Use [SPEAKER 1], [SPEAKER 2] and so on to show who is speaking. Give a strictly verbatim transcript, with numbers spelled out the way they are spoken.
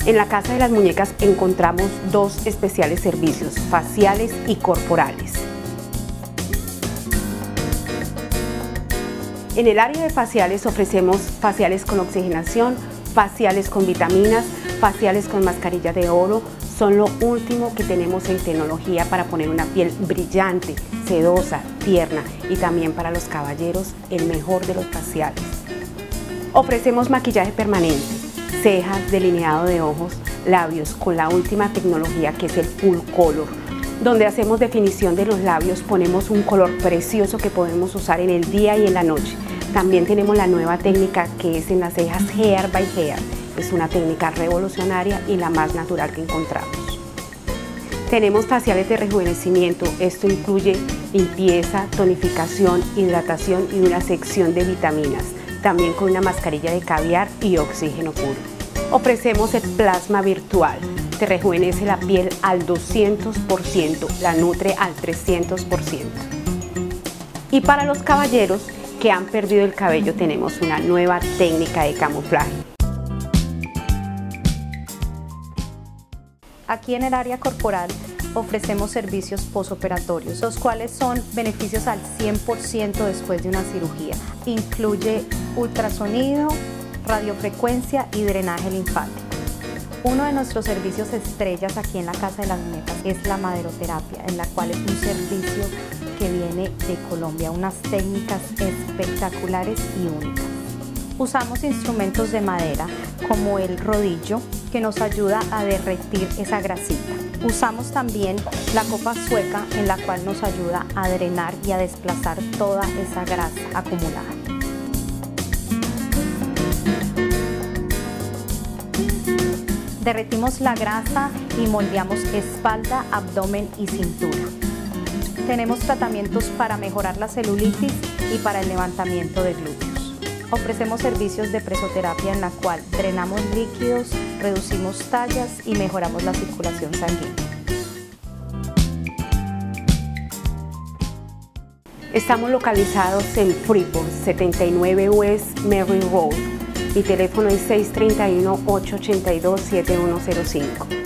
[SPEAKER 1] En la Casa de las Muñecas encontramos dos especiales servicios, faciales y corporales. En el área de faciales ofrecemos faciales con oxigenación, faciales con vitaminas, faciales con mascarilla de oro. Son lo último que tenemos en tecnología para poner una piel brillante, sedosa, tierna, y también para los caballeros el mejor de los faciales. Ofrecemos maquillaje permanente, cejas, delineado de ojos, labios con la última tecnología que es el full color, donde hacemos definición de los labios, ponemos un color precioso que podemos usar en el día y en la noche. También tenemos la nueva técnica que es en las cejas Hair by Hair. Es una técnica revolucionaria y la más natural que encontramos. Tenemos faciales de rejuvenecimiento. Esto incluye limpieza, tonificación, hidratación y una sección de vitaminas. También con una mascarilla de caviar y oxígeno puro. Ofrecemos el plasma virtual. Te rejuvenece la piel al doscientos por ciento, la nutre al trescientos por ciento. Y para los caballeros que han perdido el cabello tenemos una nueva técnica de camuflaje.
[SPEAKER 2] Aquí en el área corporal ofrecemos servicios posoperatorios, los cuales son beneficios al cien por ciento después de una cirugía. Incluye ultrasonido, radiofrecuencia y drenaje linfático. Uno de nuestros servicios estrellas aquí en la Casa de las Muñecas es la maderoterapia, en la cual es un servicio que viene de Colombia, unas técnicas espectaculares y únicas. Usamos instrumentos de madera como el rodillo que nos ayuda a derretir esa grasita. Usamos también la copa sueca en la cual nos ayuda a drenar y a desplazar toda esa grasa acumulada. Derretimos la grasa y moldeamos espalda, abdomen y cintura. Tenemos tratamientos para mejorar la celulitis y para el levantamiento de glúteos. Ofrecemos servicios de presoterapia en la cual drenamos líquidos, reducimos tallas y mejoramos la circulación sanguínea.
[SPEAKER 1] Estamos localizados en Freeport, setenta y nueve West Merrill Road. Mi teléfono es seis tres uno, ocho ocho dos, siete uno cero cinco.